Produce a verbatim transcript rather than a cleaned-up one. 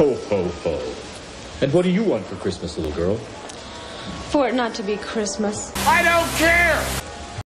Ho, ho, ho. And what do you want for Christmas, little girl? For it not to be Christmas. I don't care!